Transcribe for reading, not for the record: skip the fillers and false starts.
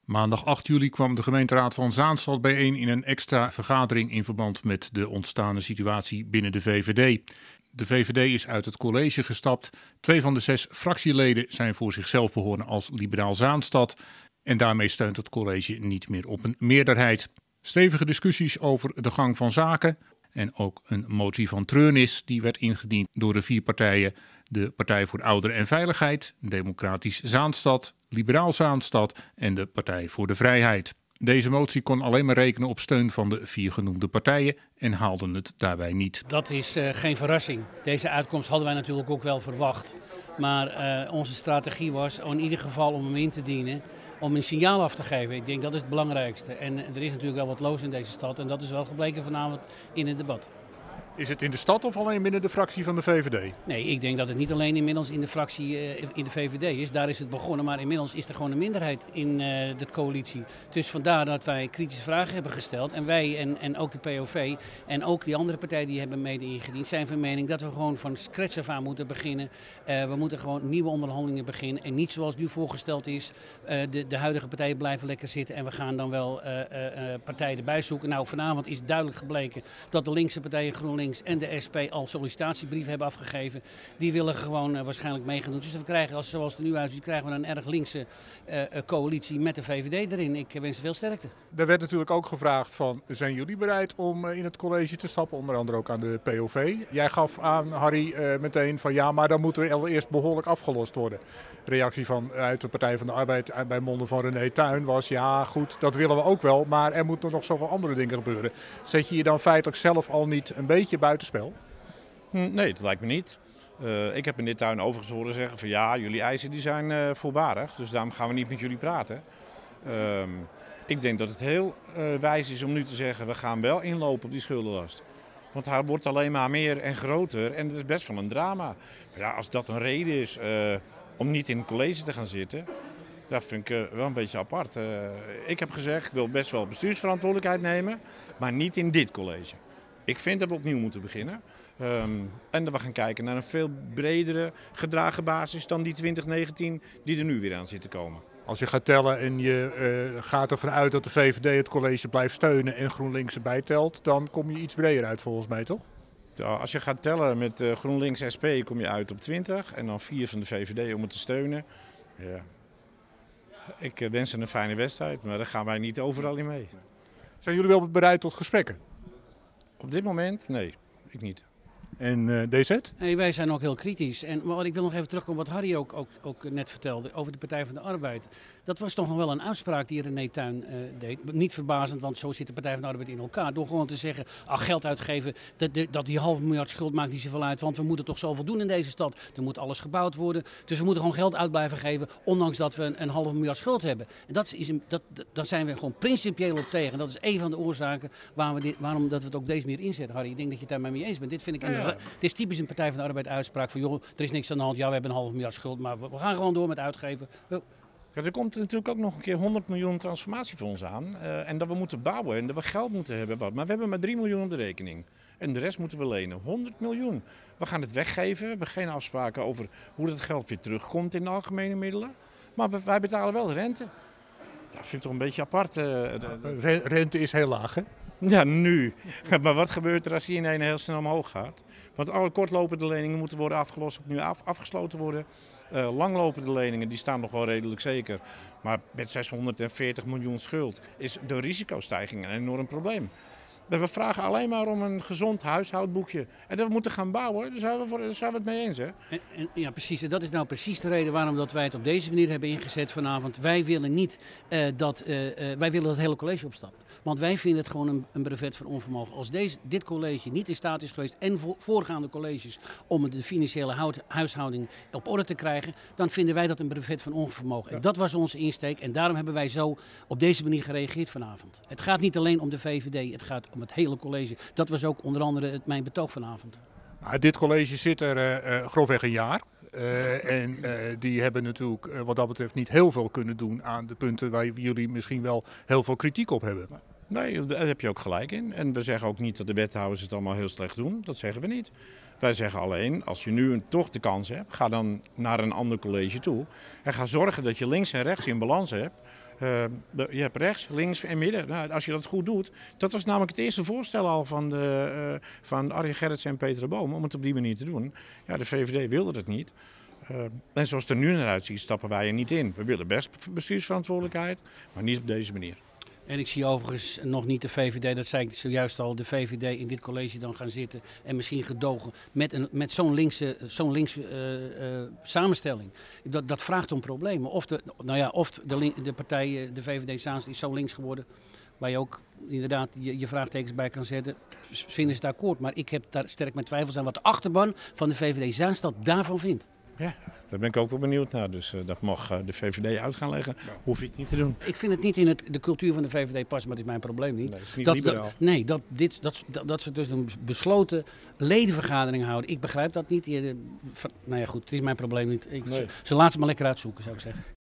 Maandag 8 juli kwam de gemeenteraad van Zaanstad bijeen in een extra vergadering in verband met de ontstane situatie binnen de VVD. De VVD is uit het college gestapt. 2 van de 6 fractieleden zijn voor zichzelf begonnen als Liberaal Zaanstad. En daarmee steunt het college niet meer op een meerderheid. Stevige discussies over de gang van zaken. En ook een motie van treurnis die werd ingediend door de 4 partijen. De Partij voor Ouderen en Veiligheid, Democratisch Zaanstad, Liberaal Zaanstad en de Partij voor de Vrijheid. Deze motie kon alleen maar rekenen op steun van de 4 genoemde partijen en haalden het daarbij niet. Dat is geen verrassing. Deze uitkomst hadden wij natuurlijk ook wel verwacht. Maar onze strategie was in ieder geval om hem in te dienen. Om een signaal af te geven. Ik denk dat is het belangrijkste. En er is natuurlijk wel wat los in deze stad. En dat is wel gebleken vanavond in het debat. Is het in de stad of alleen binnen de fractie van de VVD? Nee, ik denk dat het niet alleen inmiddels in de fractie in de VVD is. Daar is het begonnen, maar inmiddels is er gewoon een minderheid in de coalitie. Dus vandaar dat wij kritische vragen hebben gesteld. En wij en ook de POV en ook die andere partijen die hebben mede ingediend zijn van mening dat we gewoon van scratch af aan moeten beginnen. We moeten gewoon nieuwe onderhandelingen beginnen. En niet zoals nu voorgesteld is, de huidige partijen blijven lekker zitten en we gaan dan wel partijen erbij zoeken. Nou, vanavond is duidelijk gebleken dat de linkse partijen GroenLinks en de SP al sollicitatiebrieven hebben afgegeven. Die willen gewoon waarschijnlijk meegaan. Dus we krijgen, zoals het er nu uitziet, krijgen we een erg linkse coalitie met de VVD erin. Ik wens veel sterkte. Er werd natuurlijk ook gevraagd van, zijn jullie bereid om in het college te stappen? Onder andere ook aan de POV. Jij gaf aan, Harry, meteen van ja, maar dan moeten we allereerst behoorlijk afgelost worden. De reactie uit de Partij van de Arbeid bij monden van René Tuin was ja goed, dat willen we ook wel, maar er moeten nog zoveel andere dingen gebeuren. Zet je je dan feitelijk zelf al niet een beetje buitenspel? Nee, dat lijkt me niet. Ik heb in dit tuin overigens horen zeggen van ja, jullie eisen die zijn voorbarig, dus daarom gaan we niet met jullie praten. Ik denk dat het heel wijs is om nu te zeggen we gaan wel inlopen op die schuldenlast. Want hij wordt alleen maar meer en groter en dat is best wel een drama. Maar ja, als dat een reden is om niet in het college te gaan zitten, dat vind ik wel een beetje apart. Ik heb gezegd ik wil best wel bestuursverantwoordelijkheid nemen, maar niet in dit college. Ik vind dat we opnieuw moeten beginnen. En dat we gaan kijken naar een veel bredere gedragen basis dan die 2019 die er nu weer aan zit te komen. Als je gaat tellen en je gaat ervan uit dat de VVD het college blijft steunen en GroenLinks erbij telt, dan kom je iets breder uit volgens mij, toch? Als je gaat tellen met GroenLinks SP kom je uit op 20 en dan 4 van de VVD om het te steunen. Ja. Ik wens ze een fijne wedstrijd, maar daar gaan wij niet overal in mee. Zijn jullie wel bereid tot gesprekken? Op dit moment? Nee, ik niet. En DZ? Nee, wij zijn ook heel kritisch. Maar ik wil nog even terugkomen wat Harry ook net vertelde over de Partij van de Arbeid. Dat was toch nog wel een uitspraak die René Tuin deed. Niet verbazend, want zo zit de Partij van de Arbeid in elkaar. Door gewoon te zeggen, geld uitgeven, dat die $500 schuld maakt niet zoveel uit. Want we moeten toch zoveel doen in deze stad. Er moet alles gebouwd worden. Dus we moeten gewoon geld uit blijven geven, ondanks dat we een $500 schuld hebben. En daar zijn we gewoon principieel op tegen. En dat is een van de oorzaken waarom dat we het ook deze manier inzetten. Harry, ik denk dat je het daar mee eens bent. Dit vind ik het is typisch een Partij van de Arbeid uitspraak van joh, er is niks aan de hand. Ja, we hebben $500 schuld, maar we gaan gewoon door met uitgeven. Ja, er komt natuurlijk ook nog een keer 100 miljoen transformatiefonds aan. En dat we moeten bouwen en dat we geld moeten hebben. Maar we hebben maar 3 miljoen op de rekening. En de rest moeten we lenen. 100 miljoen. We gaan het weggeven. We hebben geen afspraken over hoe dat geld weer terugkomt in de algemene middelen. Maar wij betalen wel de rente. Dat vind ik toch een beetje apart. Rente is heel laag, hè? Ja, nu. Maar wat gebeurt er als die in een heel snel omhoog gaat? Want alle kortlopende leningen moeten worden afgelost, nu afgesloten worden. Langlopende leningen die staan nog wel redelijk zeker. Maar met 640 miljoen schuld is de risicostijging een enorm probleem. We vragen alleen maar om een gezond huishoudboekje. En dat we moeten gaan bouwen, daar zijn we het mee eens. Hè? Ja, precies. En dat is nou precies de reden waarom dat wij het op deze manier hebben ingezet vanavond. Wij willen niet dat het hele college opstapt. Want wij vinden het gewoon een brevet van onvermogen. Als dit college niet in staat is geweest en voorgaande colleges om de financiële huishouding op orde te krijgen, dan vinden wij dat een brevet van onvermogen. Ja. En dat was onze insteek en daarom hebben wij zo op deze manier gereageerd vanavond. Het gaat niet alleen om de VVD, het gaat om het hele college. Dat was ook onder andere mijn betoog vanavond. Dit college zit er grofweg een jaar. Die hebben natuurlijk wat dat betreft niet heel veel kunnen doen aan de punten waar jullie misschien wel heel veel kritiek op hebben. Nee, daar heb je ook gelijk in. En we zeggen ook niet dat de wethouders het allemaal heel slecht doen. Dat zeggen we niet. Wij zeggen alleen, als je nu toch de kans hebt, ga dan naar een ander college toe. En ga zorgen dat je links en rechts in balans hebt. Je hebt rechts, links en midden. Nou, als je dat goed doet. Dat was namelijk het eerste voorstel al van Arjen Gerritsen en Peter de Boom. Om het op die manier te doen. Ja, de VVD wilde het niet. En zoals het er nu naar uitziet, stappen wij er niet in. We willen best bestuursverantwoordelijkheid, maar niet op deze manier. En ik zie overigens nog niet de VVD, dat zei ik zojuist al, de VVD in dit college dan gaan zitten en misschien gedogen met zo'n linkse samenstelling. Dat vraagt om problemen. Of de partij, de VVD Zaanstad is zo links geworden, waar je ook inderdaad je vraagtekens bij kan zetten, vinden ze het akkoord. Maar ik heb daar sterk mijn twijfels aan wat de achterban van de VVD Zaanstad daarvan vindt. Ja, daar ben ik ook wel benieuwd naar. Dus dat mag de VVD uit gaan leggen. Hoef ik niet te doen. Ik vind het niet in de cultuur van de VVD passen, maar dat is mijn probleem niet. Nee, dat is niet liberaal. Dat ze dus een besloten ledenvergadering houden. Ik begrijp dat niet. Nou ja, goed, het is mijn probleem niet. Ze laten ze maar lekker uitzoeken, zou ik zeggen.